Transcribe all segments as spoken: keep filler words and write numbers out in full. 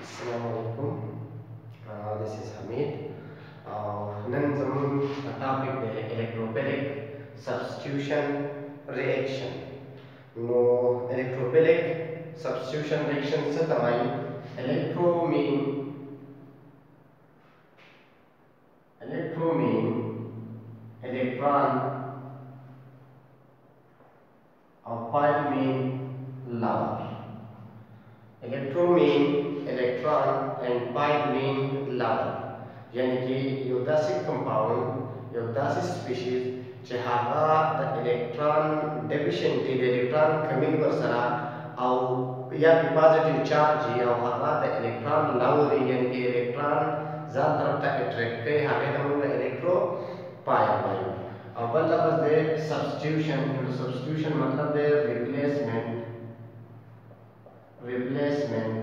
Assalamualaikum. Uh, this is Hamid. Uh, then the topic the electrophilic substitution reaction. No electrophilic substitution reaction से तमाम electro mean electro mean electron और pi mean lava. Electro mean electron and pi mean lava. यानी कि यो दासी compound यो दासी species जहागा द इलेक्ट्रॉन डेफिशिएंटी द इलेक्ट्रॉन कमी वर्सरा और या पॉजिटिव चार्ज या हागा द इलेक्ट्रॉन लाउरी यानी कि इलेक्ट्रॉन ज़्यादा तरफ तक अट्रैक्ट करे हागे तमुन इलेक्ट्रो पाई पाई अब मतलब दे सब्स्टिट्यूशन सब्स्टिट्यूशन मतलब दे रिप्लेसमेंट replacement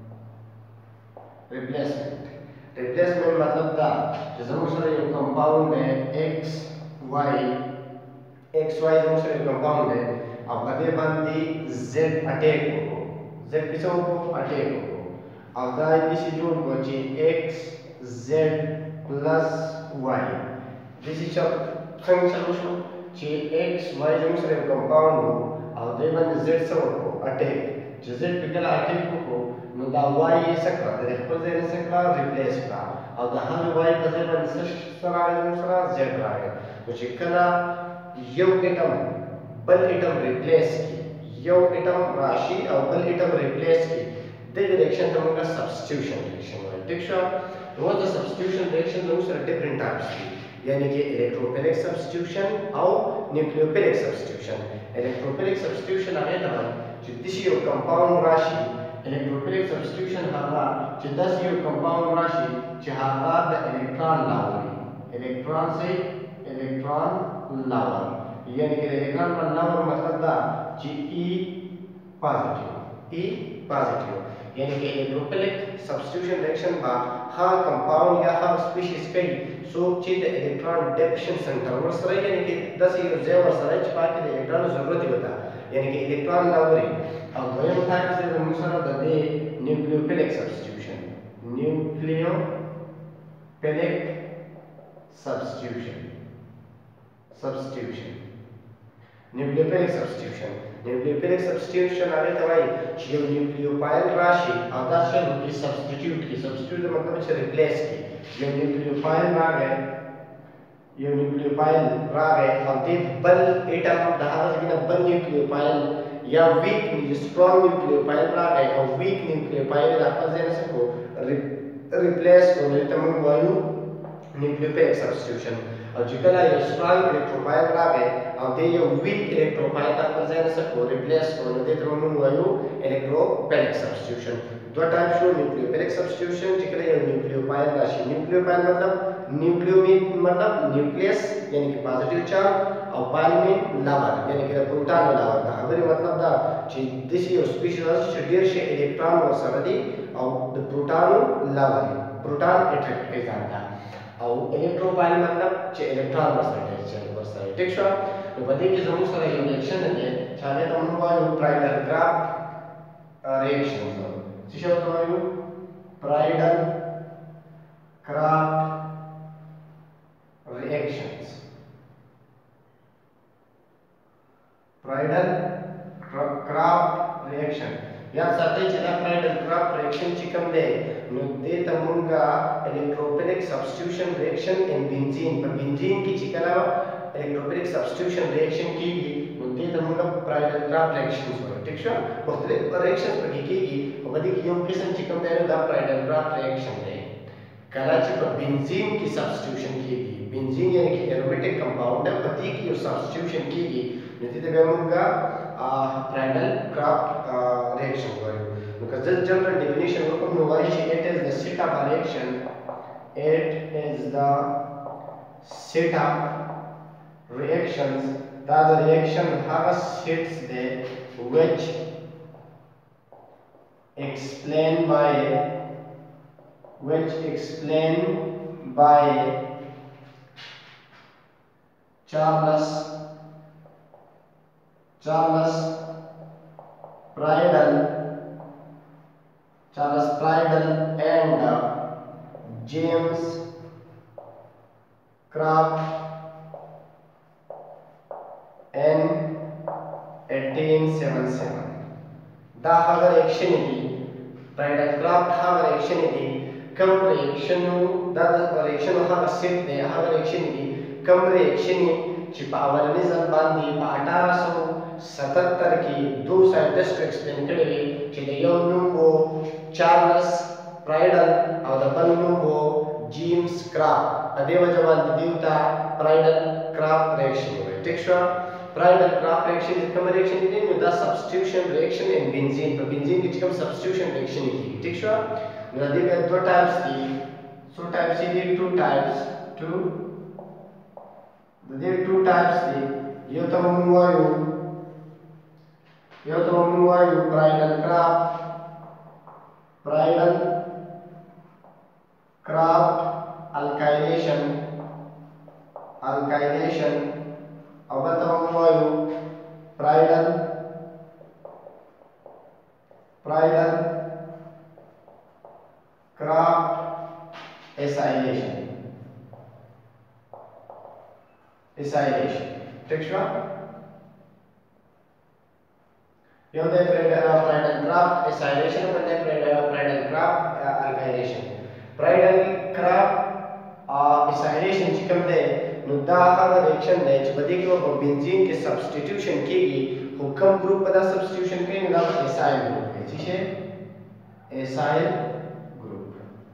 replacement replacement मतलब दा जैसे सर ये कंपाउंड है x y x y जो सर कंपाउंड है अब कदे बंदी z अटैक को z किसो को अटैक को अब दा इसी जो को जी x z plus y this is a solution जी x y जो सर कंपाउंड हो अब दे बंदी z सो को अटैक जैसे पिकल अटैक को नो दा y ये सकरा दे रिप्रेजेंट सकरा रिप्लेस करा और दा हम y पजे बन सरा सरा z रागे तो चिकला यो एटम बल एटम रिप्लेस की यो एटम राशि और बल एटम रिप्लेस की द रिएक्शन तो का सब्स्टिट्यूशन रिएक्शन है ठीक है वो द सब्स्टिट्यूशन रिएक्शन दो सर डिफरेंट टाइप्स की यानी कि इलेक्ट्रोफिलिक सब्स्टिट्यूशन और न्यूक्लियोफिलिक सब्स्टिट्यूशन इलेक्ट्रोफिलिक सब्स्टिट्यूशन आगे तक जिद्दिशी और कंपाउंड राशि इलेक्ट्रोफिलिक सब्स्टिट्यूशन हागा जिद्दिशी और कंपाउंड राशि जहागा द इलेक्ट्रॉन लावर इलेक्ट्रॉन से इलेक्ट्रॉन लावर यानी कि इलेक्ट्रॉन पर लावर मतलब दा जी ई पॉजिटिव ई पॉजिटिव यानी कि इलेक्ट्रोफिलिक सब्स्टिट्यूशन रिएक्शन बा हा कंपाउंड या हा स्पीशीज कई सो ची द इलेक्ट्रॉन डेफिशिएंट सेंटर वर सरे यानी कि दस ये जेवर सरे छपा के इलेक्ट्रॉन जरूरत होता यानी कि इलेक्ट्रॉन लावरी और दोयम टाइप से हम सर दे nucleophilic substitution nucleophilic substitution substitution nucleophilic substitution nucleophilic substitution आगे तवाई जो न्यूक्लियोफाइल राशि आधा से की सब्स्टिट्यूट की सब्स्टिट्यूट मतलब से रिप्लेस की जो न्यूक्लियोफाइल आ गए ये न्यूक्लियोफाइल रागे और दे बल एटम दहावा से बिना बल न्यूक्लियोफाइल या वीक स्ट्रांग न्यूक्लियोफाइल रागे और वीक न्यूक्लियोफाइल राफजेन से को रिप्लेस को लेते हम वायु न्यूक्लियोफिलिक सब्स्टिट्यूशन और जिकला ये स्ट्रांग इलेक्ट्रोफाइल रागे और दे ये वीक इलेक्ट्रोफाइल राफजेन से को रिप्लेस को लेते हम वायु इलेक्ट्रोफिलिक सब्स्टिट्यूशन दो टाइप शो न्यूक्लियोफिलिक सब्स्टिट्यूशन जिकला ये न्यूक्लियोफाइल राशि न्यूक्लियोफाइल मतलब न्यूक्लियो में मतलब न्यूक्लियस यानी कि पॉजिटिव चार्ज और पाइल में लावर यानी कि प्रोटॉन लावर था अगर मतलब दा ची दिस इज स्पीशीज शेडियर से इलेक्ट्रॉन और सरदी और द प्रोटॉन लावर प्रोटॉन अट्रैक्ट के जाता और इलेक्ट्रोफाइल मतलब चे इलेक्ट्रॉन और सरदी चल पर सर ठीक है तो बदे की जरूर सर रिएक्शन है चाहे तो हम वो फ्राइडल क्राफ्ट रिएक्शन सिशो तो Friedel Crafts reactions Friedel Crafts reaction या साथे चला फ्राइडल क्राफ्ट रिएक्शन चिकम दे नुदे तमुंगा electrophilic substitution reaction in benzene पर बेंजीन की चिकला इलेक्ट्रोफिलिक सब्स्टिट्यूशन रिएक्शन की नुदे तमुंगा फ्राइडल क्राफ्ट रिएक्शंस पर ठीक है मुख्तलिफ रिएक्शंस पर की की और बदी की किस्म चिकम दे दा फ्राइडल क्राफ्ट रिएक्शन दे कराची पर बेंजीन की सब्स्टिट्यूशन की गई बेंजीन यानी कि एरोमेटिक कंपाउंड है पति की सब्स्टिट्यूशन की गई नतीजे में उनका फ्राइडल क्राफ्ट रिएक्शन करो उनका जनरल डेफिनेशन को हुआ है it is the setup reaction it is the setup reactions the reaction has states that which explained by which explained by Charles Charles Friedel Charles Friedel and uh, James Kraft in eighteen seventy-seven. Da hagar action idi Friedel Kraft hagar action idi kam reaction da reaction hagar set de hagar action idi kam reaction چې په اولنی ځل باندې په اٹھارہ سو ستتر کې دو ساينټسټ ایکسپلین کړی وي چې د یو نوم وو چارلس فرایډل او د بل نوم وو جیمز کرافټ. په دې وجه باندې دیو ته فرایډل کرافټ ریاکشن وایي. ټیک شو. فرایډل کرافټ ریاکشن کوم ریاکشن دی؟ نو دا سبسټیټیوشن ریاکشن ان بنزین. په بنزین کې چې کوم سبسټیټیوشن ریاکشن کیږي. ټیک شو. نو د دې په دوه ټایپس دي. څو ټایپس دي؟ ټو ټایپس. ټو د دې ټو ټایپس دي. یو ته موږ وایو یو ته موږ وایو فرایډل کرافټ فرایډل کرافټ alkylation alkylation او بل ته موږ وایو فرایډل فرایډل کرافټ acylation acylation. ٹھیک شو. یو دی فرایډل کرافټ acylation او بل دی فرایډل کرافټ alkylation. فرایډل کرافټ acylation چې کوم دی نو دا هغه ریاکشن دی چې په دې کې په بنزین کې سبسټیټیوشن کیږي. خو کوم ګروپ په دا سبسټیټیوشن کوي نو دا ایسایل ګروپ دی. څه شی؟ ایسایل ګروپ.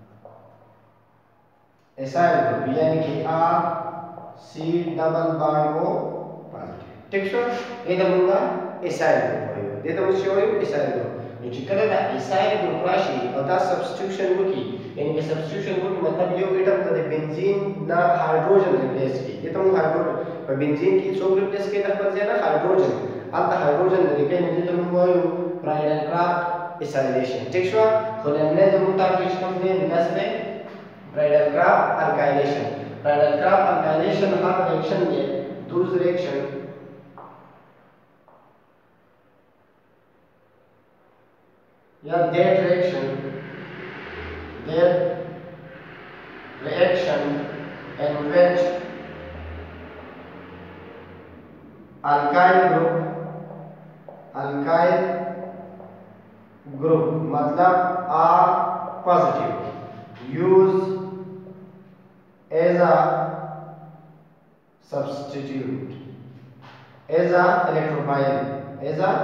ایسایل ګروپ یعنی کہ آر C double bond को positive. ٹھیک شو. یہ د موږ ایسایل ګروپ وایو. دې ته موږ شو وایو ایسایل ګروپ. نو چې کله دا ایسایل ګروپ راشي او دا سبسټیټیوشن وکړي یعنی کہ سبسټیټیوشن وکړي مطلب یو اټم ته د بنزین دا هایدروجن ریپلیس کړي. دې ته موږ هایدروجن په بنزین کې څوک ریپلیس کوي؟ د خپل ځای نه هایدروجن. هلته هایدروجن لري کوي. نو دې ته موږ وایو فرایډل کرافټ ایسایلیشن. ٹھیک شو. خو لومړی زموږ ټاپک چې کوم دی نو داسې دی فرایډل کرافټ الکایلیشن. Friedel Kraft alkylation hard reaction है. Those reaction या that reaction that reaction in which alkyl group alkyl group मतलब R positive use as a substitute as a electrophile as a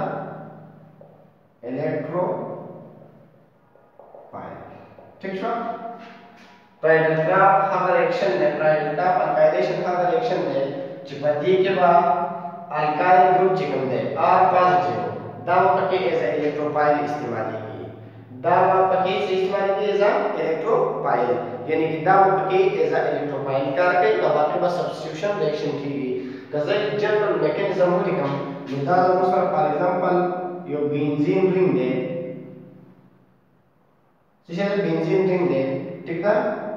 electrophile. ठीक है. Friedel Crafts हर reaction है Friedel Crafts alkylation हर reaction है چې په دې کې با alkyl group چې کوم دی R positive دا پکې as a electrophile استعمالېږي. دا پکې څه استعمالېږي as a electrophile یعنی کہ دا پکې as a electrophile کار کوي او باقي به substitution reaction کیږي. که زه جنرال میکانیزم ولیکم نو دا زموږ سره فار ایگزامپل یو بنزین رینګ دی. څه شی دی؟ بنزین رینګ دی. ٹھیک ده.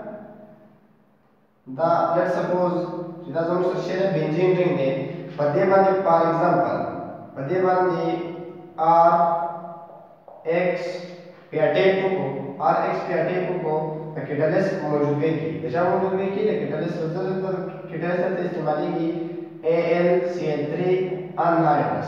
دا لیټ سپوز چې دا زموږ سره شی دی بنزین رینګ دی. په دې باندې فار ایگزامپل په دې باندې آر ایکس पे attack को R X पे attack को कैटालिस मौजूदगी की दशा मौजूदगी की कैटालिस रिजल्ट कैटालिस से इस्तेमाली की A L C L three anhydrous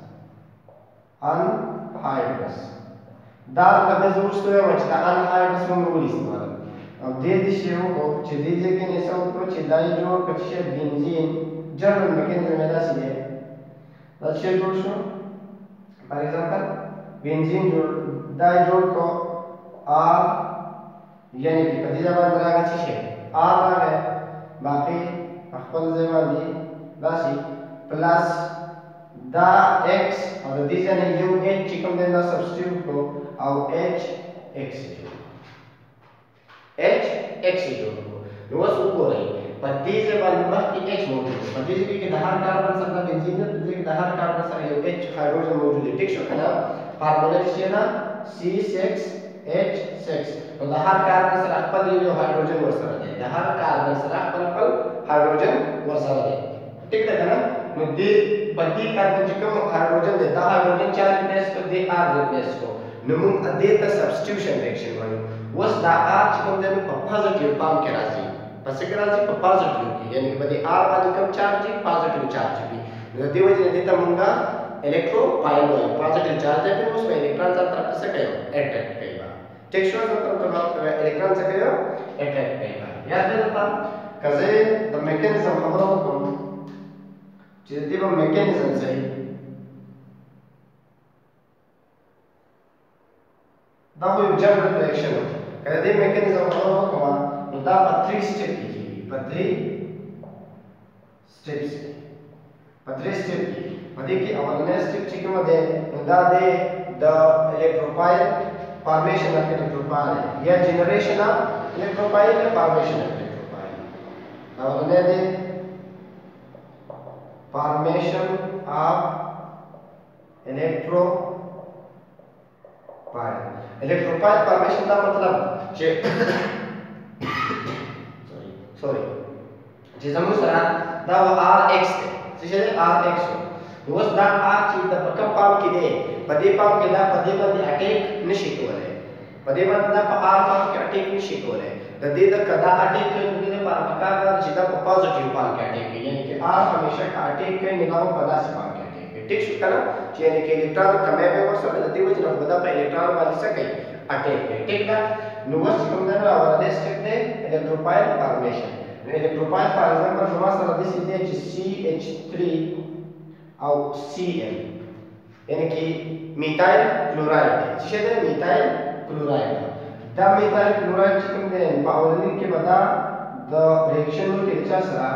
anhydrous दाल कबे जरूर से मचता अनहाइड्रस में बोली इस्तेमाल. अब दे दिशे को چې دې ځکه نه څو کو چې دای جوړ کچې بنزین جنرال میکانیزم دا سی دی. دا چې جوړ شو فار ایگزامپل بنزین جوړ دا جوړ کو R یعنی کہ په دې ځای راغی څه شي R راغی باقي خپل ځای باندې راشي پلس دا X او د دې ځای نه یو H چې کوم دی دا سبسټیټیوټ کو او H X جوړ H X جوړ کو. نو اوس وګورئ په دې ځای باندې مخکې H موجود دی. په دې ځای کې د هر کاربن سره د بنزین د دې د هر کاربن سره یو H هایدروجن موجود دی. ټیک شو کنه. فارمولا چې نه सी सिक्स एच सिक्स نو د هر کاربن سره خپل یو هایدروجن ورسره دی. د هر کاربن سره خپل خپل هایدروجن ورسره دی. ٹھیک ده کنه. نو دې په دې کاربن چې کوم هایدروجن دی دا هایدروجن چا ریپلیس کړ دی آر ریپلیس کو. نو موږ دې ته سبسټیټیوشن ریاکشن وایو. اوس دا R چې کوم دی نو په پوزټیو پام کې راځي، په څه کې راځي؟ په پوزټیو کې، یعنی په دې R باندې کوم چارج دی؟ پوزټیو چارج دی. نو دې وجه نه دې ته موږ الکتروفایل وایو، پوزټیو چارج دی نو اوس په الکترون ځان طرف څه کوي؟ اټریکټ کوي. ټیک شو؟ ځان طرف الکترون څه کوي؟ اټریکټ کوي. یاد دې ته کزه د میکانیزم خبرو کوم چې دې په میکانیزم ځای دا خو یو جنرال ریاکشن و. کله دې میکانیزم خبرو کوم نو دا په تھری سټیپ کې کیږي، په تھری سټیپس په تھری سټیپ کې. په دې کې اولنې سټیپ چې کومه ده نو دا د د الکتروفایل فارمیشن اف الکتروفایل یا جنریشن اف الکتروفایل یا فارمیشن اف الکتروفایل. اولنې ده فارمیشن اف الکتروفایل. الکتروفایل فارمیشن دا مطلب چې سوري سوري چې زموږ سره دا و آر ایکس دی، څه شی دی؟ آر ایکس. نو اوس دا آر چې د په کوم پام کې دی؟ په دې پام کې دا په دې باندې اټیک نشي کولی، په دې باندې دا په آر پام کې اټیک نشي کولی. د دې د کدا اټیک کوي نو دې لپاره پکار ده چې دا په پوزټیو پام کې اټیک کوي، یعنی چې آر همیشه کا اټیک کوي نه دا په داسې پام کې اټیک کوي. ټیک شو کنه؟ چې یعنی کې الکترون کمې به ورسره د دې وجه نه په دا په الکترون باندې څه کوي؟ اټیک کوي. ټیک ده؟ نو اوس کوم دا اولنې سټیپ دی الکتروفایل فارمیشن. نو الکتروفایل فار ایگزامپل زما سره داسې دی چې سی ایچ تھری او سی ال یعنی کې میتایل کلوراید دی. څه شی دی؟ میتایل کلوراید. دا میتایل کلوراید چې کوم دی په اولنۍ کې به دا د ریاکشن وکړي چا سره؟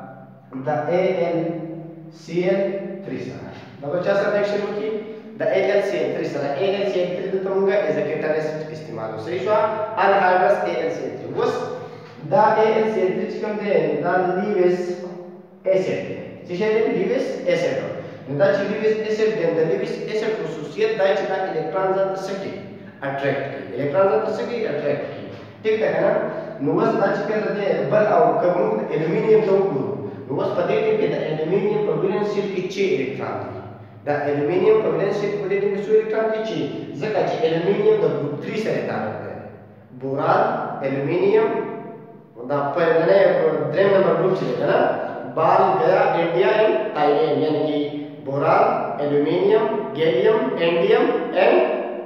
د ای ال سی ال تھری سره. دا به چا سره ریاکشن وکړي؟ د ای ال سی ال تھری سره. ای ال سی ال تھری ته موږ ایز ا کیټالیست استعمالو. صحیح شو؟ انهایډرس ای ال سی ال تھری. اوس دا ای ال سی ال تھری چې کوم دی دا لیویس اسید دی. څه شی دی؟ لیویس اسید. نو دا چې لیویس اسید دی د لیویس اسید خصوصیت دا چې دا الکترون ځان ته څه کوي؟ اټریکټ کوي. الکترون ځان ته څه کوي؟ اټریکټ کوي. ټیک ده کنه؟ نو اوس دا چې کله دی بل او که موږ د الومینیم ته وګورو نو اوس په دې ټیم کې د الومینیم په ولنس شیل کې چې الکترون دی. دا الومینیم په ولنس شیل په دې ټیم کې څو الکترون دي؟ چې ځکه چې الومینیم د ګروپ تھری سره تعلق لري. بوران، الومینیم دا په نه دریم نمبر ګروپ چې دی کنه بال ګیا انډیا اینڈ تھائیلینڈ یعنی کہ بوران، الومینیم، گیلیم، انڈیم اینڈ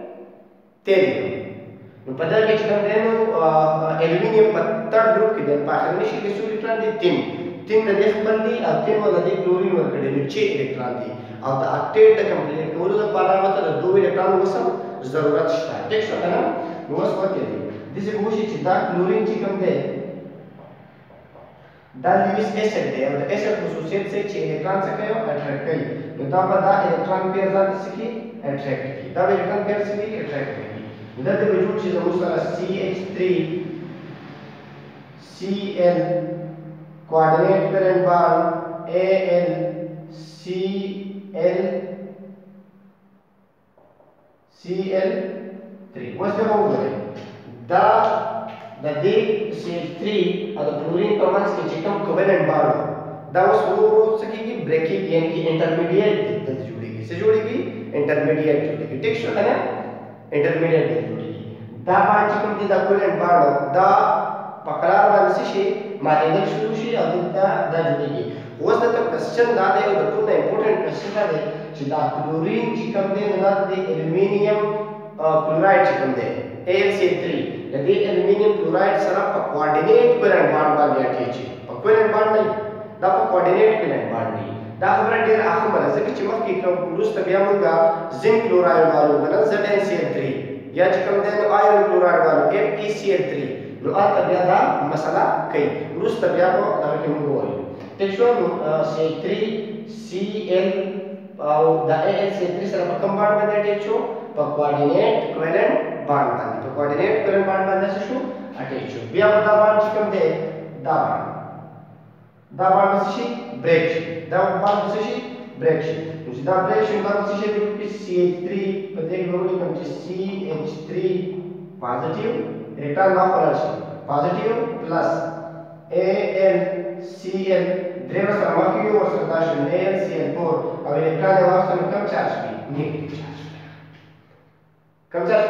تیلیم. نو په دغه کې چې کوم دی نو الومینیم په تھرډ ګروپ کې دی، په اخرني شي کې څو الکترون دي؟ تین. تین د دې خپل دي او تین ول د کلورین ورکړي نو چې الکترون دي او د اکټیټ د کمپلیټ کولو لپاره ماته د دوه الکترون وسم ضرورت شته. ټیک شو کنه؟ نو اوس وکړئ دغه کوشش چې دا کلورین چې کوم دی دا لیویس اسید دی او د اسید خصوصیت څه چې الکترون څه کوي؟ اټریکټ کوي. نو دا به دا الکترون پیر ځان څه کوي؟ اټریکټ کوي. دا به الکترون پیر څه کوي؟ اټریکټ کوي. دا د وجود چې زموږ سره سی ایچ تھری سی ال کوآرډینیټ کرنٹ بانډ اے ال سی ال سی ال تھری. اوس دا وګورئ دا د دې سی ایچ تھری او د کلورین په منځ کې چې کوم کوولنټ بانډ دا اوس ورو ورو څه کېږي؟ بریک کېږي، یعنې چې انټرمیډیټ دلته جوړېږي. څه جوړېږي؟ انټرمیډیټ جوړېږي. ټیک شو که نه؟ انټرمیډیټ جوړېږي. دا باندې چې کوم دی دا کوولنټ بانډ دا په قرار باندې څه شي؟ ماتېدل شروع شي او دلته دا جوړېږي. اوس دلته کوېسچن دا دی او د ټول نه امپورټنټ کوېسچن دا دی چې دا کلورین چې کوم دی نو دا د الومینیم کلورایډ چې کوم دی اے ال سی تھری د دې الومینیم کلورایډ سره په کوآرډینیټ کوولنټ بانډ باندې اټیچي. په کوولنټ بانډ نه دا په کوآرډینیټ کوولنټ بانډ دی. دا خبره ډېره اهمه ده ځکه چې مخکې کوم وروسته بیا موږ زنک کلورایډ والو کنه زد ان سی ال تھری یا چې کوم دی نو آیرن کلورایډ والو اف ای سی ال تھری نو هلته بیا دا مسله کوي. وروسته بیا به دغه کې موږ ووایو. ټیک شو؟ نو سی ایچ تھری سی ال او د اے ال سی تھری سره په کوم بانډ باندې اټیچ شو؟ په کوآرډینیټ کوولنټ بانډ باندې. په کوآرډینیټ کوولنټ بانډ باندې څه شو؟ اټیچ شو. بیا به دا بانډ چې کوم دی دا بانډ دا بانډ څه شي؟ بریک شي. دا بانډ څه شي؟ بریک شي. نو چې دا بریک شي دا څه شي؟ سی ایچ تھری په دې کې ولیکم چې سی ایچ تھری پازیټیو الکترون واخلل شي پازیټیو پلس اے ال سی ال درې سره مخکې یو ورسره دا شو اے ال سی ال فور او الکترون یې واخلل کوم چارج وي؟ نیګیټیو چارج. کوم چارج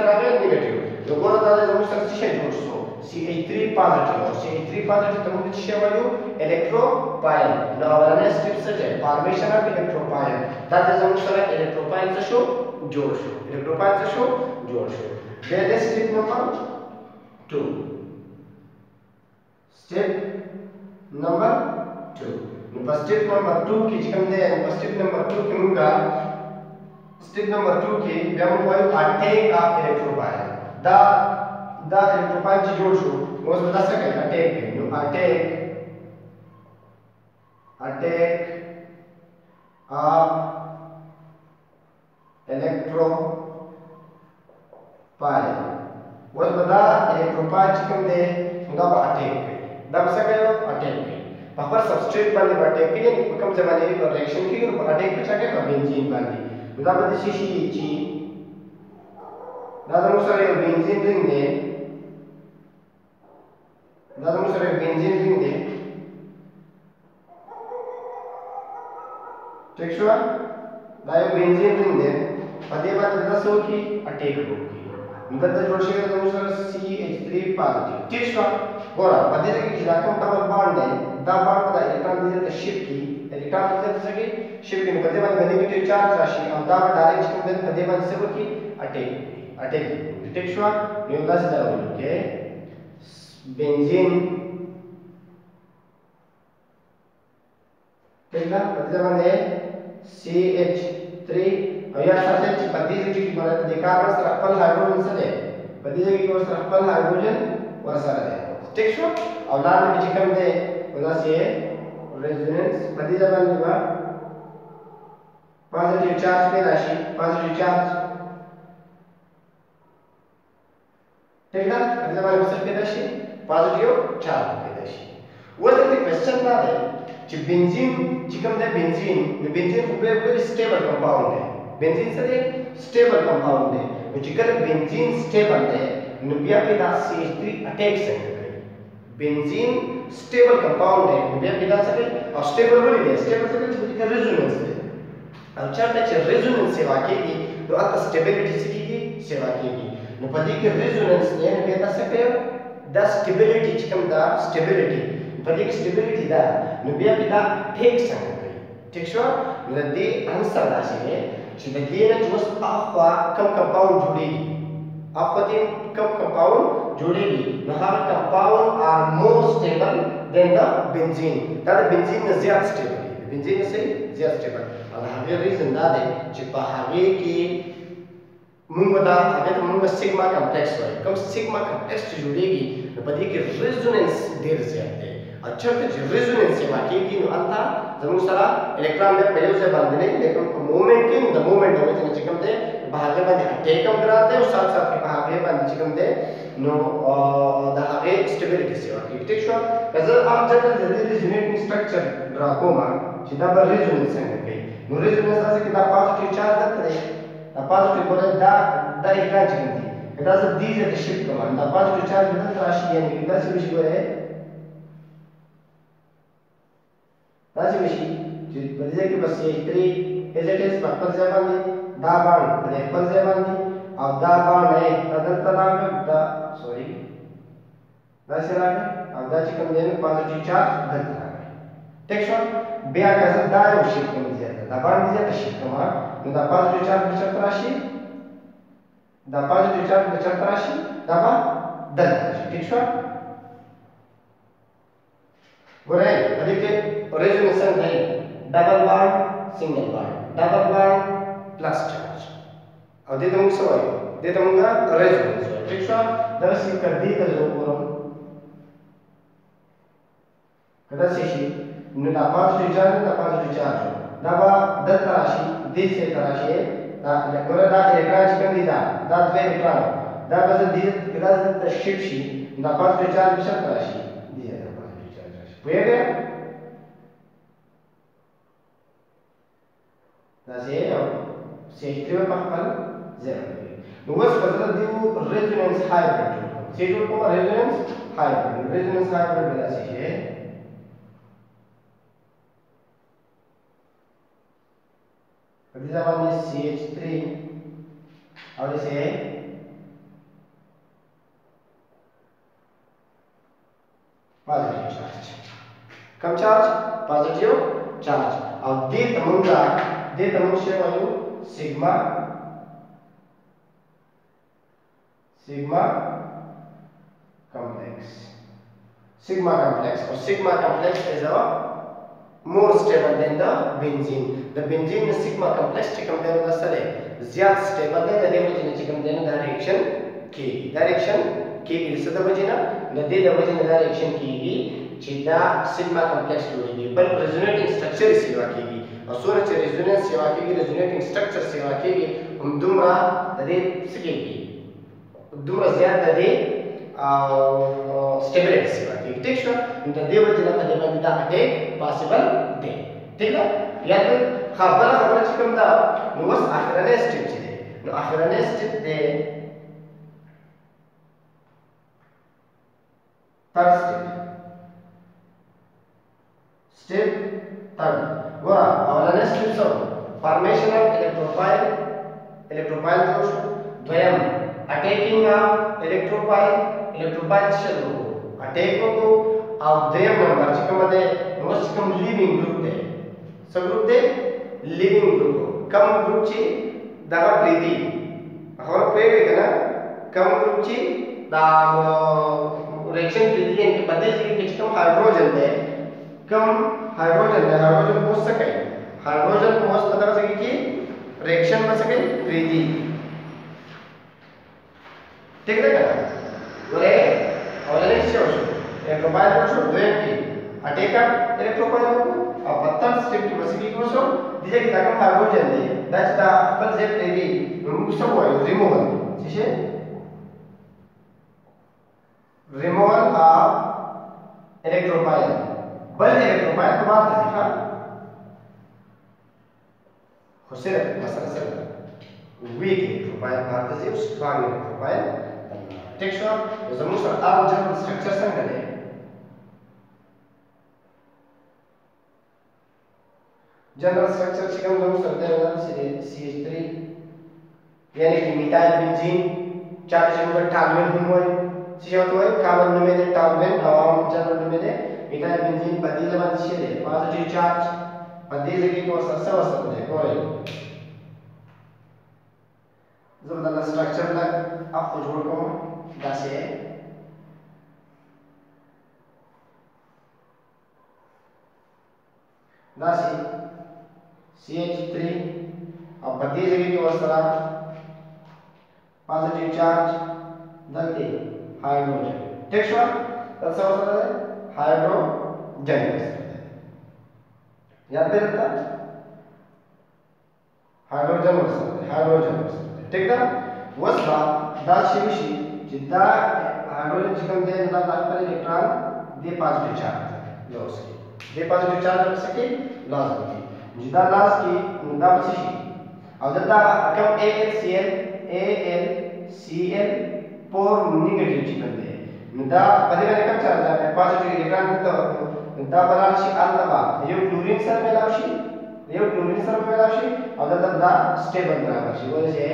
دا زموږ سره څه شی جوړ شو سی ایچ تھری پازیټیو او سی ایچ تھری پازیټیو ته موږ څه شی وایو الکتروفایل نو اولنی سټیپ څه دی فارمیشن اف الکتروفایل دا د زموږ سره الکتروفایل څه شو جوړ شو الکتروفایل څه شو جوړ شو بیا د سټیپ نمبر two step number two نو په step number two کې چې کوم دی په step number two کې موږ step number two کې بیا موږ وایو اټیک اف الکتروفایل دا دا الکتروفایل چې جوړ شو اوس به تاسو کوي اټیک نو اټیک اټیک اف الکتروفایل اوس به دا الکتروفایل چې کوم دی دا به اټیک کوي دا به څه کوي اټیک کوي په خپل سبسټریټ باندې به اټیک کوي په کوم ځای باندې ریاکشن کوي نو اټیک په چا کوي په بنزین باندې نو دا به د شي شي چې دا زموږ سره یو بنزین رنګ دی دا زموږ سره یو بنزین رنګ دی ٹھیک شو دا یو بنزین رنګ دی په دې باندې دا څه وکړي اټیک وکړي نو دا جوړ شوی د موږ سره سی ایچ تھری پازیټیو ٹھیک شو ګوره په دې کې چې دا کوم ډبل بانډ دی دا بانډ په الکترون د ځای ته شفټ کی الکترون د ځای ته څه شفټ کی نو په دې باندې نیگیټیو چارج راشي او دا به ډایرکټ کوم دی په دې باندې څه وکړي اټیک اټیک ٹھیک شو نو دا څه دا وایي کې بنزین ٹھیک ده په دې باندې سی ایچ تھری او یا ساتل چې په دې ځای کې باندې د کاربن سره خپل هایدروجن سره دی په دې ځای کې ور سره خپل هایدروجن ور سره دی ٹھیک شو او لاندې چې کوم دی دا سي ریزونانس په دې ځای باندې با پازیټیو چارج پیدا شي پازیټیو چارج ٹھیک ده په دې باندې څه پیدا شي پازیټیو چارج پیدا شي ورته د کوېسچن دا دی چې بنزین چې کوم دی بنزین نو بنزین خو به ویری سټیبل کمپاوند دی بنزین څه دی سټیبل کمپاوند دی نو چې کله بنزین سټیبل دی نو بیا په دا سی ایچ تھری اٹیک څنګه کوي بنزین سټیبل کمپاوند دی نو بیا په دا څه کوي او سټیبل ولې دی سټیبل څه کوي چې ریزونانس دی او چېرته چې ریزونانس سیوا کېږي نو هلته سټیبلیټي څه کېږي سیوا کېږي نو په دې کې ریزونانس دی نو بیا دا څه کوي دا سټیبلیټي چې کوم دا سټیبلیټي په دې کې سټیبلیټي ده نو بیا په دا ټیک څنګه کوي ٹھیک شو نو د دې انسر داسې دی چې د دې نه چې اوس اخوا کوم کمپاوند جوړېږي اخوا دې کوم کمپاوند جوړېږي نو هغه کمپاوند آر مور سټیبل دین د بنزین دا د بنزین نه زیات سټیبل دی بنزین نه سي زیات سټیبل او هغه ریزن دا دی چې په هغه کې موږ دا هغه ته موږ سیګما کمپلیکس وایي کوم سیګما کمپلیکس چې جوړېږي نو په دې کې ریزونانس ډېر زیات دی چېرته چې ریزونانس سیوا کېږي نو هلته زموږ سره الکترون بیا په یو ځای باندې نه لیکن په مومنټ کې نو د مومنټ د وجې نه چې کوم دی په هغې باندې اټیک هم ګران دی او ساتھ ساتھ کې په هغې باندې چې کوم دی نو د هغې سټیبلیټي سیوا کېږي ټیک شو که زه عام جنرل د دې ریزونیټینګ سټرکچر ډرا کوم چې دا به ریزونانس څنګه کوي نو ریزونانس داسې کې دا پازیټیو چارج دلته دی دا پازیټیو ګوره دا دا الکترون چې کوم دی که دا زه دې ځای ته شفټ کوم دا پازیټیو چارج به دلته راشي یعنې که داسې وشي ګوره داسې وشي چې په دې ځای کې به سی ایچ تھری ایز اټ از په خپل ځای باندې دا بانډ په خپل ځای باندې او دا بانډ یې دلته راغی دا سوري داسې راغی او دا چې کوم دی نو پازیټیو چارج دلته راغی ټیک شو بیا که زه دا یو شیفټ کوم ځای ته دا بانډ دې ځای ته شیفټ کوم نو دا پازیټیو چارج به چېرته راشي دا پازیټیو چارج به چېرته راشي دا به دلته راشي ټیک شو ګورئ په دې کې ریزونانس څنګه دی ډبل بانډ سنگل بانډ ډبل بانډ پلس چارج او دې ته موږ څه وایو دې ته موږ ریزونانس وایو ټیک شو داسې که دې ته زه وګورم که داسې شي نو دا پازیټیو چارج دا پازیټیو چارج دا به دلته راشي دې ځای ته راشي دا ګوره دا الکترون چې کوم دی دا دا دوه الکترون دا به زه دې که دا دلته شفټ شي دا پازیټیو چارج به چېرته راشي دې ځای ته پازیټیو چارج راشي پوهېږئ داسې یو سی ایچ تھری په خپل ځای باندې نو اوس به زه د دې ریزونانس هایبریډ جوړ کړم څه جوړ کړم ریزونانس هایبریډ ریزونانس هایبریډ به داسې شي په دې ځای باندې سی ایچ تھری او داسې کم چارج پازیټیو چارج او دې ته موږ دې ته موږ شی وایو سیګما sigma complex. Sigma complex or sigma complex is a more stable than the benzene. The benzene is sigma complex चिकम देने का सरे ज़्यादा stable है नदी वजह चिकम देने का reaction की direction की इसे तो वजह ना नदी द वजह ना reaction की की चिदा sigma complex जोड़ेगी पर resonating structure सेवा कीगी और सोरे चे resonance सेवा कीगी resonating structure सेवा कीगी हम दुमरा नदी सकेगी دومره زیات دی او سټیبلیټی سیوا کوي ټیک شو نو د دې وجه نه په دې باندې دا اټیک پاسبل دی ټیک ده یا خبره خبره چې کوم دا نو اوس اخرنی سټیپ چې دی نو اخرنی سټیپ دی third step step third ګوره اولنی سټیپ څه فارمیشن اف الکتروفایل الکتروفایل جوړ شو دویم attacking of electrophile electrophile shell को attack को और द्रव्य नंबर चिकम दे नोस चिकम living group दे सब group दे living group कम group ची दागा प्रीति हमारा प्रेम है ना कम group ची दा reaction प्रीति है इनके बदले से कि चिकम हाइड्रोजन दे कम हाइड्रोजन दे हाइड्रोजन पोस्ट सके हाइड्रोजन पोस्ट बता सके कि reaction में सके प्रीति ठीक है क्या बोले और नेक्स्ट जो इलेक्ट्रोफाइल जो द्वयम की अटैकर इलेक्ट्रोफाइल को अब पत्थर स्टेप की मसीकी को सो दिजे की ताकत हाइड्रोजन दे दैट्स द अपल जेट रेडी रिमूव सब हुआ रिमूवल जिसे रिमूवल ऑफ इलेक्ट्रोफाइल बल इलेक्ट्रोफाइल को बात दिखा खुशी मसला से वीक इलेक्ट्रोफाइल बात से स्ट्रांग इलेक्ट्रोफाइल टेक्सचर زموږ سره ار جنرال سټرکچر څنګه دی جنرال سټرکچر چې کوم زموږ سره دی دا سی ایچ تھری یعنی چې میثایل بنزین چا چې موږ ټالوین هم وایو چې یو ته کاربن نوم دی ټالوین او جنرال نوم دی میثایل بنزین په دې ځای باندې شي دی پازیټیو چارج په دې ځای کې کوم سره سره سره دی ګورئ زه دا سټرکچر لا اپ جوړ کوم دا سے دا سی سی ایچ تھری अब बत्ती जगह की वस्तुरा पॉजिटिव चार्ज दलते हाइड्रोजन ठीक है तब से वस्तुरा है हाइड्रोजन याद पे रखता हाइड्रोजन वस्तुरा हाइड्रोजन वस्तुरा ठीक है वस्तुरा दास शिवशी जितना हाइड्रोजन चिकन दे ना लाल पर इलेक्ट्रॉन दे पॉजिटिव चार्ज लॉस की दे पॉजिटिव चार्ज रख सके लॉस की जितना लॉस की उनका बची और जितना कम AlCl AlCl फोर नेगेटिव चिकन दे उनका पहले कम चार्ज है पॉजिटिव इलेक्ट्रॉन तो उनका बनारसी आलतबा ये क्लोरीन सर में लावशी ये क्लोरीन सर में लावशी और जितना स्टेबल बराबर शी वो से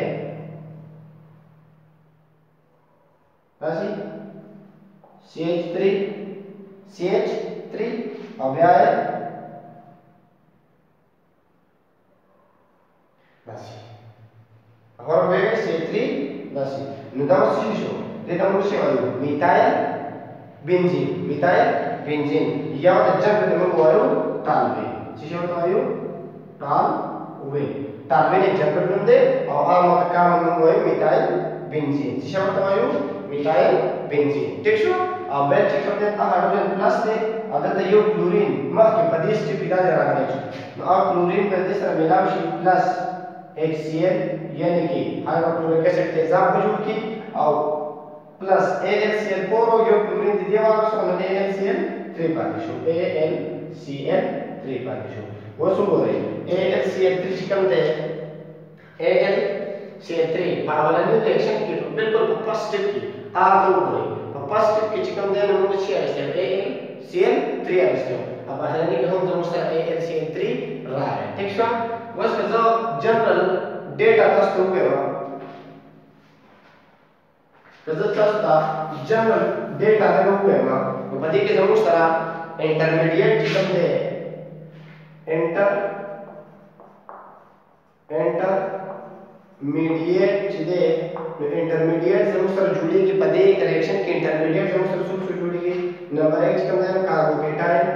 राशि C H three C H three अब यह है राशि और वे सी एच थ्री राशि निदान सीशो देखा मुझे वाली मिथाइल बेंजीन मिथाइल बेंजीन यह वाला जब देखो वालू टालवे सीशो तो वालू टालवे टालवे ने जब बंदे और आम काम हम लोग मिथाइल बेंजीन सीशो तो वालू मिथाइल बेंजीन ठीक है अब बैच चेक करते हैं हाइड्रोजन प्लस दे अगर तो ये क्लोरीन मत के प्रदेश से पिता दे रहा है तो अब क्लोरीन प्रदेश से मिलावशी प्लस HCl यानी कि हाइड्रोक्लोरिक एसिड के एग्जाम वजूद की और प्लस AlCl फोर और ये क्लोरीन दे दिया वाला सो हमने AlCl थ्री पार्टी शो AlCl थ्री पार्टी शो वो सुन बोल रहे AlCl थ्री चिकन दे AlCl थ्री पावला ने रिएक्शन की बिल्कुल फर्स्ट स्टेप की आ तो बोले फर्स्ट स्टेप के चिकन दे हम कुछ है AlCl थ्री है इसको अब हरने के हम जो मुस्तर AlCl थ्री रहा है ठीक है बस जो जनरल डेटा तस्त हुए हो तो जो तस्त जनरल डेटा लगे हुए हो तो बदी के जो मुस्तर इंटरमीडिएट जिकम दे इंटर इंटरमीडिएट दे इंटरमीडिएट जरूर सर जुड़ेगी पदे करेक्शन के इंटरमीडिएट जरूर सर सुन से जुड़ेगी नंबर एक जिकम दे कार्बोकेटाइन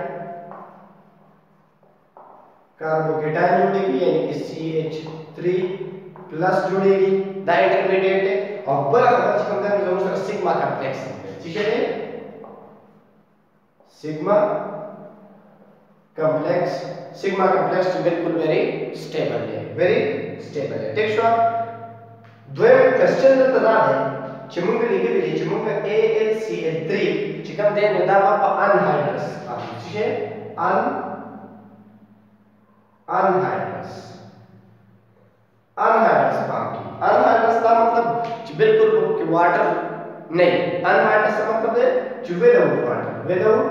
कार्बोकेटाइन जुड़ेगी यानी कि सी एच थ्री प्लस जुड़ेगी द इंटरमीडिएट और बड़ा खबर जिकम दे जरूर सर सिग्मा कॉम्प्लेक्स ठीक है सिग्मा कॉम्प्लेक्स सिग्मा कॉम्प्लेक्स बिल्कुल वेरी स्टेबल है वेरी स्टेबल है ठीक है द्वे क्वेश्चन त दा है चिमुंग लिखे लिखे चिमुंग A L C L three चिकम दे नदा प अनहाइड्रस ठीक है अन अनहाइड्रस अनहाइड्रस पार्टी अनहाइड्रस का मतलब बिल्कुल कि वाटर नहीं अनहाइड्रस का मतलब है without water without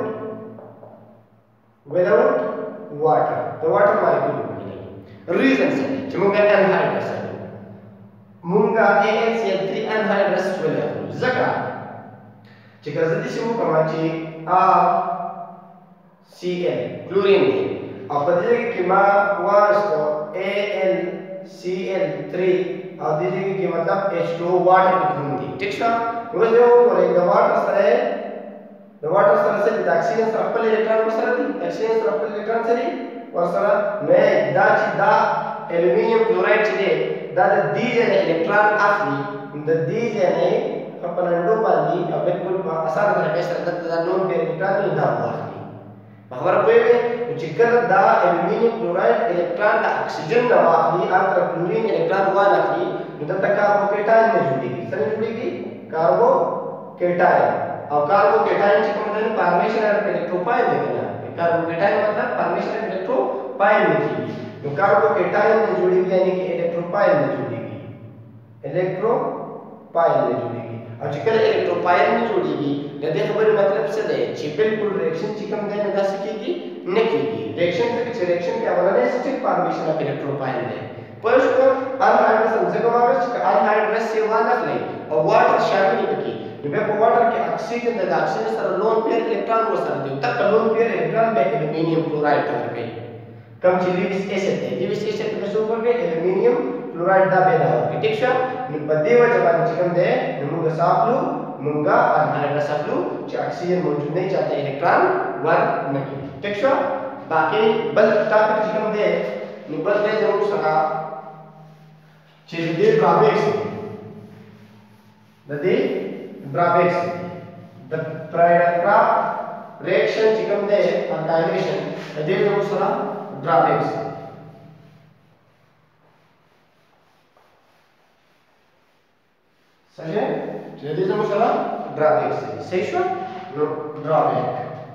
without water the water molecule नहीं reason से चमुंगा anhydrous है मुंगा A L C L three anhydrous वाला जका चिका जदी से मुंगा माची A C L क्लोरीन है और पदे की मा वास्तो A L C L three और दीजिए कि मतलब H two O वाटर की होंगी ठीक है वो जो बोले द वाटर से the water सर से oxygen सर पर इलेक्ट्रॉन को सर दी oxygen सर पर इलेक्ट्रॉन से दी और सर मैं दा ची दा एल्युमिनियम क्लोराइड ची दे दा दी जे इलेक्ट्रॉन आखरी द दी जे ने अपन अंडो पाली अब बिल्कुल आसान तरीके से दा दा नोन पे इलेक्ट्रॉन नहीं दा आखरी बाहर कोई में चिकन दा एल्युमिनियम क्लोराइड इलेक्ट्रॉन दा ऑक्सीजन दा आखरी आकर क्लोरीन इलेक्ट्रॉन वन आखरी द कार्बोकेटाइन में जुड़ेगी सर जुड़ेगी कार्बोकेटाइन और कार्बोकेटाइन चिकन में फॉर्मेशन और इलेक्ट्रोफाइल देखना कार्बोकेटाइन मतलब फॉर्मेशन और इलेक्ट्रोफाइल में की तो कार्बोकेटाइन में जुड़ेगी यानी कि इलेक्ट्रोफाइल में जुड़ेगी इलेक्ट्रोफाइल में जुड़ेगी और चिकन इलेक्ट्रोफाइल में जुड़ेगी यदि खबर मतलब से दे बिल्कुल रिएक्शन चिकन में ना सकेगी निकलेगी रिएक्शन से कुछ रिएक्शन के अवलने स्टिक फॉर्मेशन ऑफ इलेक्ट्रोफाइल है पर उसको अनहाइड्रस समझेगा अनहाइड्रस से वाला नहीं और वाटर शामिल है की जब वाटर के ऑक्सीजन द ऑक्सीजन सर लोन पेयर इलेक्ट्रॉन को सर दे तक लोन पेयर इलेक्ट्रॉन में एल्युमिनियम क्लोराइड तक गई कम लिविस एसिड है लिविस एसिड में सुपर के एल्युमिनियम क्लोराइड दा पैदा हो ठीक है नि बदेव जबान चिकन दे नमुगा साफलू मुंगा अनहाइड्रस साफलू जो ऑक्सीजन मौजूद नहीं चाहते इलेक्ट्रॉन वन नहीं ठीक है बाकी बल टॉपिक चिकन दे नि बल दे जरूर सका चीज दे ड्रॉबैक्स दे ड्रॉबैक्स द फ्राइडल reaction चिकन दे alkylation दे जो सरा ड्रॉबैक्स सही है जल्दी जो सरा ड्रॉबैक्स सही है ड्रॉबैक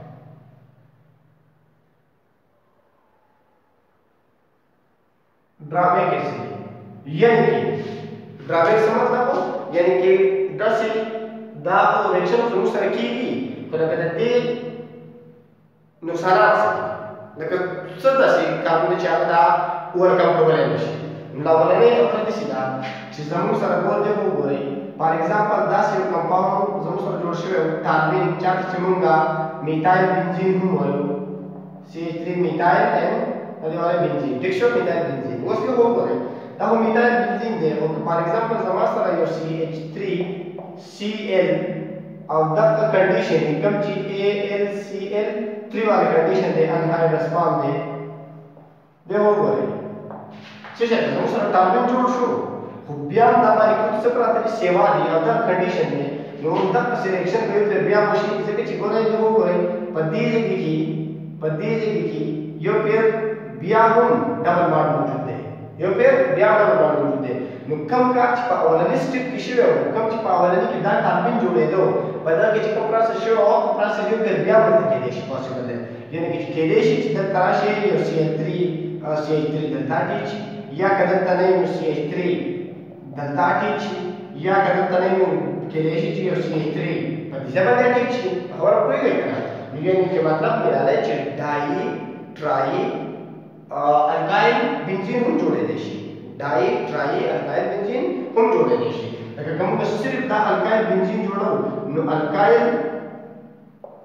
ड्रॉबैक कैसे यानी कि ड्रॉबैक से मतलब यानी कि दस दा रिएक्शन जरूर सर कीगी तो लगता है नुकसानात से लेकिन सदा से कार्बन चावदा ओवरकम करने में लावला नहीं अपने सीधा चीज जरूर सर बोल दे वो बोले फॉर एग्जांपल दस यो कंपाउंड जरूर सर जोड़ से टार्बिन चार चिमुंगा मिथाइल बेंजीन हम हो C H three methyl and अरे वाले बेंजीन ठीक है मिथाइल बेंजीन वो से हो बोले तब मिथाइल बेंजीन दे फॉर एग्जांपल जमा सर यो C H three C L और द कंडीशन कम ची A L C L थ्री वाली कंडीशन दे अनहाइड्रस फॉर्म दे दे हो गए ठीक है तो सर टार्बिन जोड़ शो बियाम दा मारी कुछ से प्रातरी सेवा दी अदर कंडीशन में नो द सिलेक्शन पे पे बियाम मशीन से के चिकोने दे हो गए पदी जे की पदी जे की यो पेयर बियाम डबल बॉन्ड मौजूद है यो पेयर बियाम डबल बॉन्ड मौजूद है नुकम का पावलनी स्टिप किशो है नुकम की पावलनी की दा टार्बिन जोड़े दो बदल के कपड़ा से शो और कपड़ा से जो कर बिया बंद के देश पॉसिबल है यानी कि के देश की तरह से ये C H three C H three delta टीच या कदम तने में सी एच थ्री delta टीच या कदम तने में के देश की सी एच थ्री पर जब बंद टीच और कोई नहीं करना यानी कि मतलब मेरा है डाई ट्राई अल्काइल बेंजीन हम जोड़े देशी डाई ट्राई अल्काइल बेंजीन हम जोड़े देशी अगर हम सिर्फ दा अल्काइल बेंजीन जोड़ो नो अल्काइल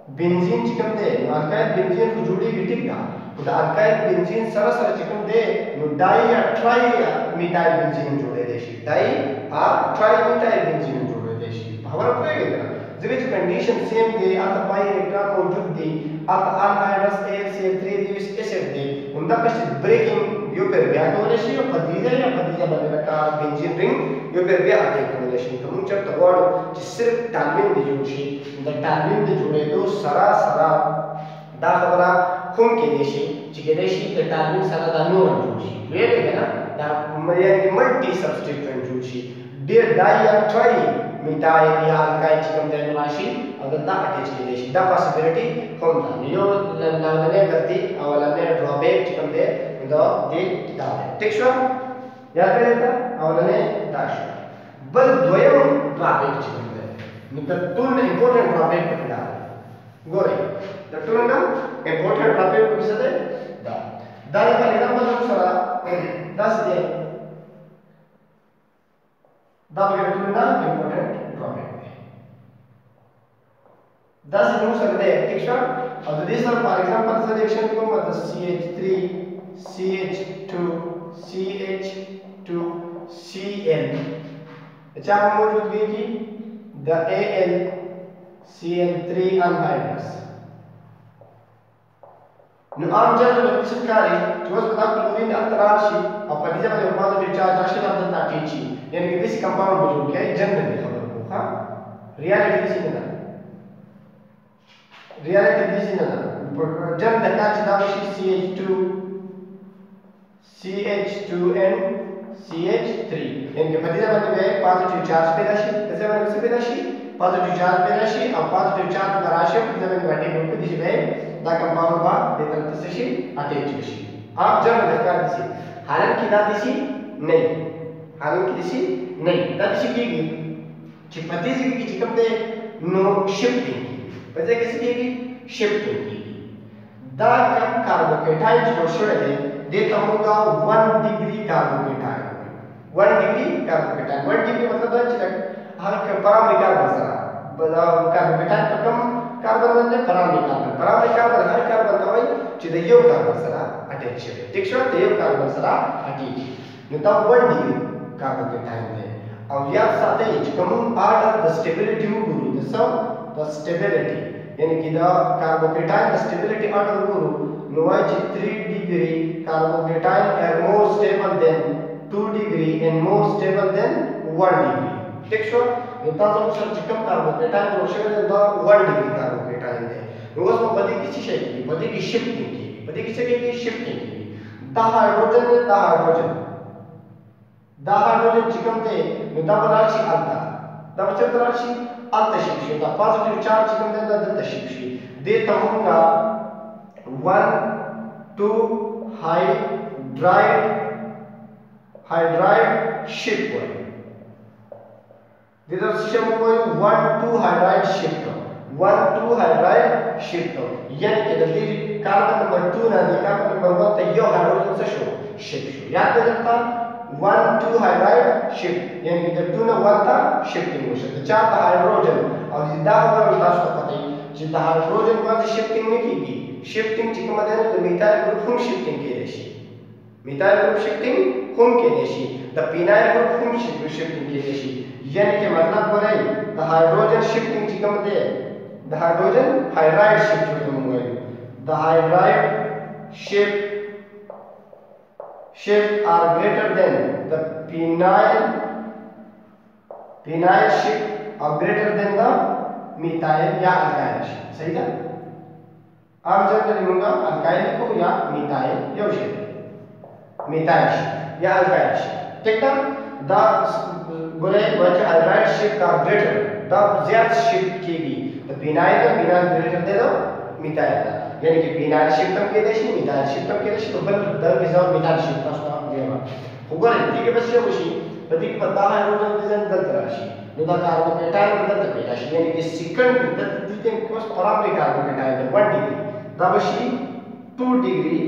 बेंजीन चिकन दे अल्काइल बेंजीन को जोड़ी गिटिक दा उदा अल्काइल बेंजीन सरा सरा चिकन दे नो डाई या ट्राई मिथाइल बेंजीन जोड़े देशी डाई आ ट्राई मिथाइल बेंजीन जोड़े देशी भावर पे गया जब जो कंडीशन सेम दे अल्का पाई इलेक्ट्रॉन मौजूद दे अल्का anhydrous A C L three this acid दे उनका कश ब्रेकिंग यो पर ब्या कोलेशी या पदीजा या पदीजा बने का बेंजीन रिंग यो पर ब्या अटैक कोलेशी तो मुझे तो वर्ड सिर्फ टालविन दे जोशी द टालविन दे जोड़े दो सरा सरा दा खबरा खून के देशी चिके देशी द टालविन सरा दा नो जोशी ये देखे ना दा यानी कि मल्टी सब्स्टिट्यूएंट जोशी दे डाई या ट्राई मिथाइल या अल्काइल चिकन दे राशि अगर दा अटैच के देशी दा पॉसिबिलिटी कौन था यो लाने करती अवलने ड्रॉबैक चिकन दे द दे दा टेक्सचर याद रहेगा अवलने दाश बल द्वयम ड्रॉबैक चिकन दे निकल तुन इंपॉर्टेंट ड्रॉबैक पकड़ा गोरे द तुन ना इंपॉर्टेंट ड्रॉबैक को किसे दे दा दा का एग्जांपल हम सारा दस दे दा बगैर तुन ना इंपॉर्टेंट ड्रॉबैक दस हम सकते हैं टेक्सचर और दिस फॉर एग्जांपल रिएक्शन को मतलब C H three C H two C H two C L अच्छा मौजूद है कि the Al C L three anhydrous nu am general विस्कारी जो बता क्लोरीन अंतराल शी और पदीजा वाले पॉजिटिव चार्ज राशि of the ताटीची यानी कि दिस कंपाउंड मौजूद है जनरल खबर को हां रियलिटी दिस ना रियलिटी दिस ना जब देखा चला शी C H two C H two N C H three यानी कि पदीजा वाले में पॉजिटिव चार्ज पैदा शी कैसे वाले से पैदा शी पॉजिटिव चार्ज पैदा शी और पॉजिटिव चार्ज का राशि पदीजा वाले बैठे ग्रुप के दिशा में दा कंपाउंड बा देकर से शी अटैच शी आप जब देखा दिसी हालन की दा दिसी नहीं हालन की दिसी नहीं दा दिसी की चिपती से की चिकम दे नो शिफ्टिंग पदे कैसे की शिफ्टिंग की दा कम कार्बोकेटाइन जो छोड़ दे देता होगा one degree carbocation one degree carbocation one degree मतलब है चिकन हर पैरामिक कार्बन सरा बड़ा कार्बोकेटाइन तो कम कार्बन बनते पैरामिक कार्बन पैरामिक कार्बन हर कार्बन का वही चिदे यो कार्बन सरा अटैच है टेक्सचर ते यो कार्बन सरा अटैच न तो one डिग्री कार्बोकेटाइन दे और या साथ ही चिकन आर्ट द स्टेबिलिटी गुरु द सम द स्टेबिलिटी यानी कि द कार्बोकेटाइन द स्टेबिलिटी ऑर्डर गुरु नोवाइच three degree carbocation are more stable than two degree and more stable than one degree टेक्सचर नता जो सर चिकन कार्बोकेटाइन जो शेयर द one degree कार्बोकेटाइन है रोज में बदी किसी शय की बदी की शिफ्टिंग की बदी किसी की शिफ्टिंग की द हाइड्रोजन में द हाइड्रोजन द हाइड्रोजन चिकन दे नता बनाची अल्टा द बचत राशि अल्टा शिफ्ट द पॉजिटिव चार्ज चिकन दे द दत्त शिफ्ट दे तमुगा one two hydride hydride shift हुआ दिस सिस्टम को one two hydride shift one two hydride shift यानी कि जल्दी कार्बन नंबर two ना दे कार्बन नंबर one तो यो हाइड्रोजन से शो शिफ्ट शो याद रखता one two hydride shift यानी कि जब two ना one था शिफ्टिंग हो सकता चार था हाइड्रोजन और जिदा होगा उल्टा तो पता ही जिदा हाइड्रोजन को शिफ्टिंग नहीं की शिफ्टिंग चिकन मध्ये तो मिथाइल ग्रुप हम शिफ्टिंग के देशी मिथाइल ग्रुप शिफ्टिंग हम के देशी द फिनाइल ग्रुप हम शिफ्टिंग के देशी यानी कि मतलब बोले द हाइड्रोजन शिफ्टिंग चिकन मध्ये द हाइड्रोजन हाइड्राइड शिफ्ट हो गए द hydride shift shift are greater than the phenyl phenyl shift are greater than the methyl या अल्काइल शिफ्ट सही है आप जब लिखूंगा अल्काइल को या मिथाइल या शिफ्ट मिथाइल या अल्काइल शिफ्ट ठीक है द बोले which hydride shift are greater द जेड शिफ्ट कीगी तो फिनाइल का फिनाइल ग्रेटर दे दो मिथाइल का यानी कि फिनाइल शिफ्ट हम के देशी मिथाइल शिफ्ट हम के देशी तो बल द रिजल्ट मिथाइल शिफ्ट का लेवा होगा ठीक है बस ये खुशी बदी की पता है हाइड्रोजन डिजाइन दल राशि नुदा कार्बोकेटाइन बदल पे राशि यानी कि सेकंड बदल दीते को पैरामिक कार्बोकेटाइन है one डिग्री दबशी two डिग्री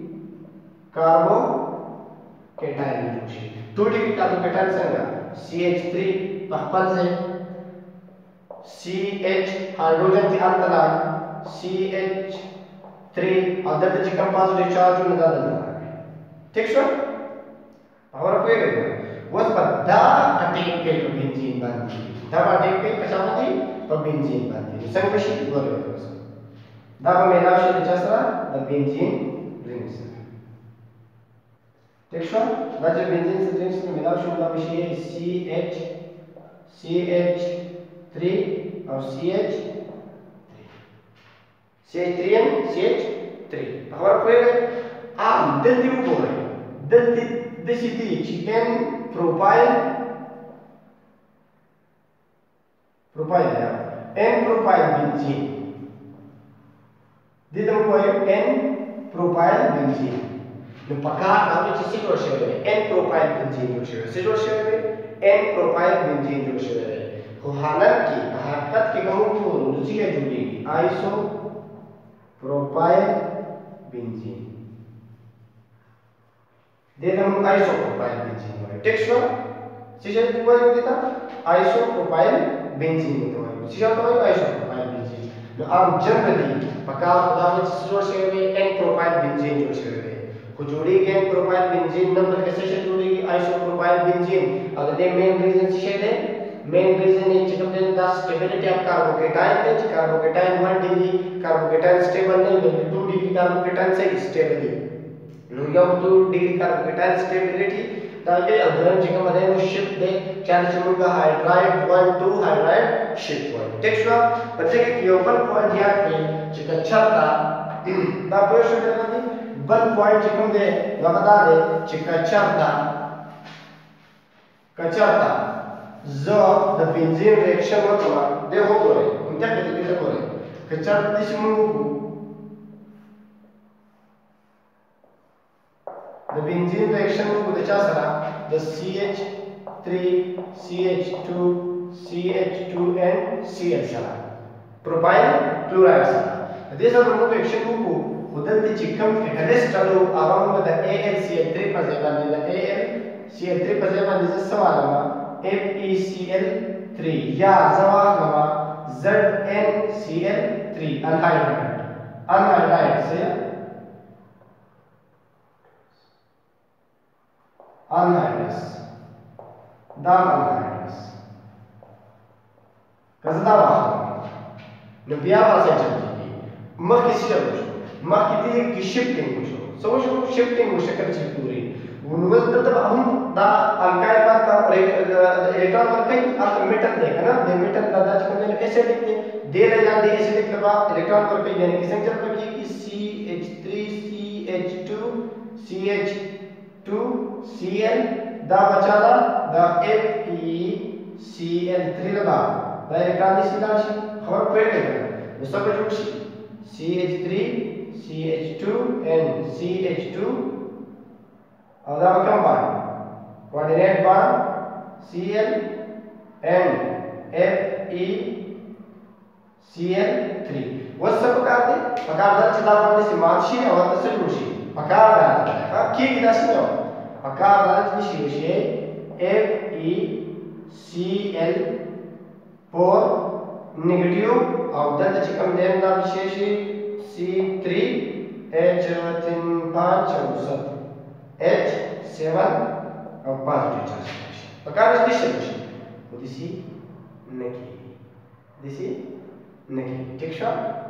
कार्बोकेटाइन जोशी two डिग्री कार्बोकेटाइन संगा C H three पहपल से C H हाइड्रोजन की अंतरा सी एच थ्री او دلته چې کوم پازیټیو چارج نه دا دلته راغلی ٹھیک شو خبره پوهېږئ اوس په دا اټیک کوي په بنزین باندې دا به اټیک کوي په چا باندې په بنزین باندې نو څنګه به شي ګورئ اوس دا به میلاو شي د چا سره د بنزین رنګ سره ٹھیک شو دا چې بنزین سره رنګ سره میلاو شي دا به شي سی ایچ سی ایچ थ्री और C H C H three and C H three खबर पड़ेगा आप दल्ती को बोल रहे दल्ती देसी दी चिकन प्रोफाइल प्रोफाइल है एन प्रोफाइल बेंजीन दे दो को एन प्रोफाइल बेंजीन न पका नाम से सिचुएशन है एन प्रोफाइल बेंजीन जो है सिचुएशन है एन प्रोफाइल बेंजीन जो है خو حالت کې په حقیقت کې کوم نوزیه جوړیږي آیسو پروپایل بنزین دې ته موږ آیسو پروپایل بنزین وایو ټیک شو څه چې وایو دې ته آیسو پروپایل بنزین وایو څه چې وایو آیسو پروپایل بنزین نو عام جنرالي په کار خدا چې جوړ شوی وي ان پروپایل بنزین جوړ شوی وي خو جوړیږي ان پروپایل بنزین نمبر کې څه شي جوړیږي آیسو پروپایل بنزین او د دې مین ریزن څه دی main reason is to the stability of carbocation is carbocation one degree carbocation stable नहीं है two degree carbocation से stable है नो यो two degree carbocation stability ताकि अदरन चिकन मधे वो shift दे चार चुन का hydride one two hydride shift one टेक्स्ट हुआ बच्चे के क्योबल पॉइंट याद में चिकन चलता ता पोस्ट करना थी बल पॉइंट चिकन दे लगातार दे चिकन चलता कचरता زه د بنزین ریاکشن وکړم دا وګورئ انته کې دې وګورئ که چېرته دې موږ د بنزین ریاکشن وکړو د چا سره د سی ایچ three C H two C H two and C L سره پروپایل کلوراید سره دې سره موږ ریاکشن وکړو خو دلته چې کوم کټالیسټ الو هغه موږ د اے ایل سی ایل three په ځای باندې د اے ایل سی ایل three په ځای باندې څه سوالم F E C L three या जवाब Z N C L थ्री अनहाइड्राइड अनहाइड्राइड से अनहाइड्रस दा अनहाइड्रस कजदा वाह न बिया वासे चलती मख किसी चलो मख कितनी की शिफ्टिंग मुझो समझो शिफ्टिंग मुझे कर चीज पूरी उनमें तब हम दा अल्काइल बात का इलेक्ट्रॉन वर्क कहीं आप मेटल देखा ना दे मेटल का दाज करने एसिडिक ने दे ले जाते एसिडिक के बाद इलेक्ट्रॉन वर्क यानी कि संख्या पर की C H three C H two C H two C L दा बचाला दा F E C L three लगा दा इलेक्ट्रॉन की सीधा खबर पड़ गई है सब जुड़ C H three C H two and C H two और दा कम बार कोऑर्डिनेट बार Cl and Fe Cl three वह सब प्रकार दे प्रकार दर चिता पाने से मानशी और तसली मुशी प्रकार दर हाँ की कितना सी हो प्रकार दर निशी मुशी Fe Cl फोर नेगेटिव और दर चिकम देन ना विशेषी सी थ्री H तीन पाँच और सात H सेवन और पॉजिटिव चार्ज प्रकार डिस्ट्रीब्यूशन वो दिसी नहीं दिसी नहीं ठीक शो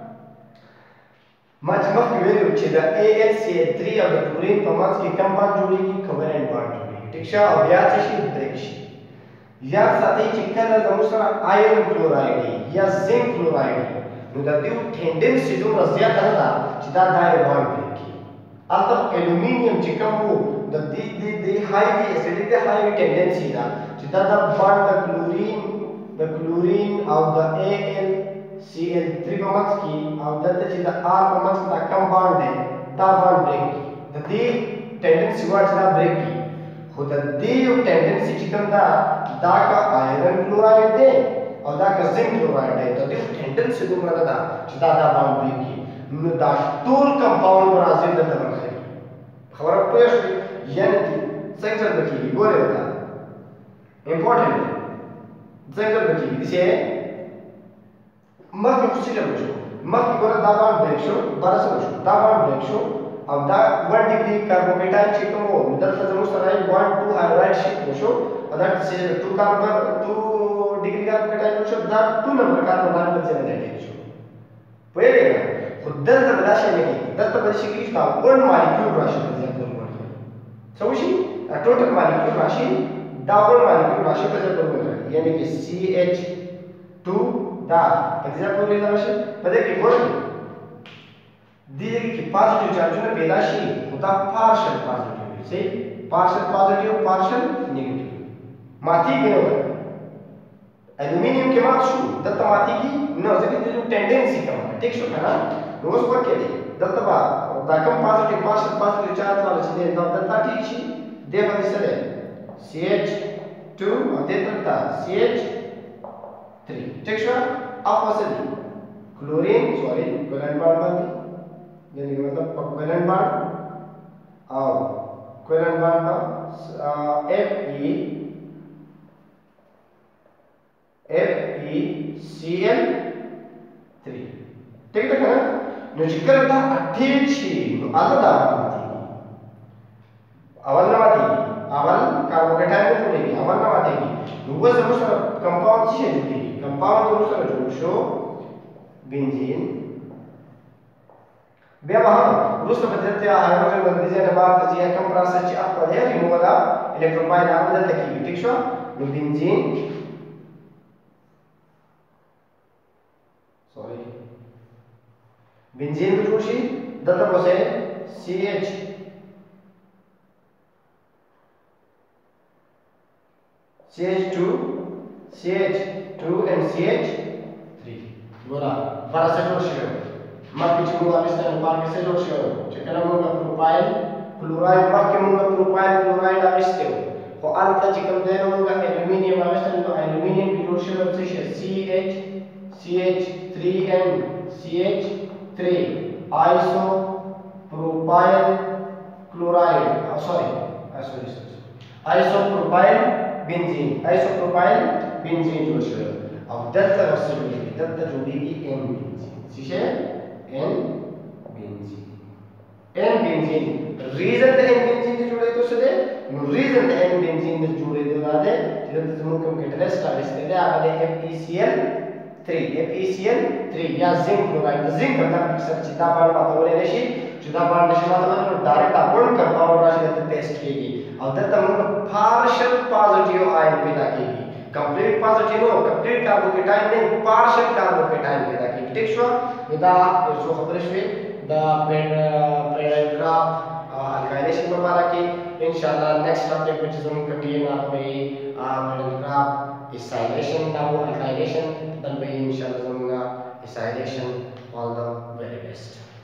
मजमूह की वैल्यू चेदा A L C L three और क्लोरीन पमास की कम बार जोड़ेगी कोवेलेंट बार जोड़ेगी ठीक शो अब याद से शी ब्रेक शी याद साथ ही चिकन ना जमुसरा आयरन क्लोराइड या जिंक क्लोराइड नुदादियो टेंडेंसी जो रज़िया करना चिदा दायर बार ब्रेक की अल्तब एल्यूमिनियम चिकन वो the the the, the highly acidic the high tendency da jita da bond the chlorine the chlorine of the A L C L three bonds ki of the jita R bonds da kam bond hai da bond break the the tendency what da break ki ho the the tendency chikan da da ka iron chloride de aur da ka zinc chloride hai the tendency do mala da jita da bond break ki nu da tool compound brazil da da khai खबर पेश यानी कि सेंटर बची गोरे होता important centre बची इसे मत में कुछ चीजें बचो मख ګوره دا باندې بریک شو برسه شو دا باندې بریک شو او دا one degree carbocation چې کوم وو دلته زموږ سره one two hydride shift وشو او دا چې two carbon two degree carbocation وشو دا two number carbon باندې ځای نه شو پوهیږئ خو دلته بل شي نه کیږي دلته بل شي کیږي دا one molecule راشي په ځای پر باندې څه وشي ټوټل molecule راشي دا one molecule راشي په ځای پر باندې یعنی چې C H two دا example ले रहा है पता है कि बोल दीजिए कि पॉजिटिव चार्ज पैदा शी होता पार्शियल पॉजिटिव से पार्शियल पॉजिटिव पार्शियल नेगेटिव माती के नो एल्युमिनियम के मात शू दत्त माती की नो जबकि जो टेंडेंसी कम है ठीक शो है ना रोज पर के दे दत्त बा दा कम पॉजिटिव पार्शियल पॉजिटिव चार्ज वाला से दे दत्त ठीक शी दे बने से C H two और दे दत्त C H three ठीक शो opposite chlorine sorry covalent bond बनती यानी कि मतलब covalent bond और covalent bond का F E F E C L three ठीक है ना नो जिक्र था अठ्ठीची नो आता दा अवल ना माती अवल कार्बोकेटाइन में जुड़ेगी अवल ना मातेगी नो वो समझ कंपाउंड से जुड़ेगी कंपाउंड जो उसका जो शो बेंजीन बे वहां रूस में बदलते हाइड्रोजन बंदी ने बात जी कम प्रोसेस ची आप पढ़े रिमूव वाला इलेक्ट्रोफाइल आप बदलते की ठीक शो नो बेंजीन सॉरी बेंजीन जो शी दत्त बसे C H C H two C H two and C H three बोला बड़ा से जोड़ शेयर मग पिछले मुंगा बिस्तर में पार कैसे जोड़ शेयर चक्कर मुंगा प्रोपाइल क्लोराइड मग के मुंगा प्रोपाइल क्लोराइड आविष्टे हो अल्टा चिकन दे मुंगा एल्युमिनियम आविष्टे तो एल्युमिनियम की जोड़ शेयर से शेयर C H C H three and C H three isopropyl chloride sorry sorry isopropyl benzene isopropyl benzene जो है अब दत्त रस जुड़ेगी दत्त जुड़ेगी एन बेंजीन सीधे n benzene n benzene reason the n benzene से जुड़े तो सदे नो रीजन द एन बेंजीन से जुड़े तो दादे जिधर तुम कम कैटलिस्ट का इसलिए आगे F E C L three F E C L three या जिंक क्लोराइड जिंक का पिक्चर चिता बार बात बोले नशी चिता बार नशी बात बोले डायरेक्ट अपन कंपाउंड राशि दत्त टेस्ट किएगी और दत्त हम पार्शियल पॉजिटिव आयन पैदा करेगी कंप्लीट पॉजिटिव नो कंप्लीट कार्बोकेटाइन नहीं पार्शियल कार्बोकेटाइन पैदा करेगी ठीक शो विदा जो खबर है द पैराग्राफ alkylation में मारा कि इंशाल्लाह next topic which is going to contain आपने paragraph acylation now alkylation then we inshallah acylation all the very best.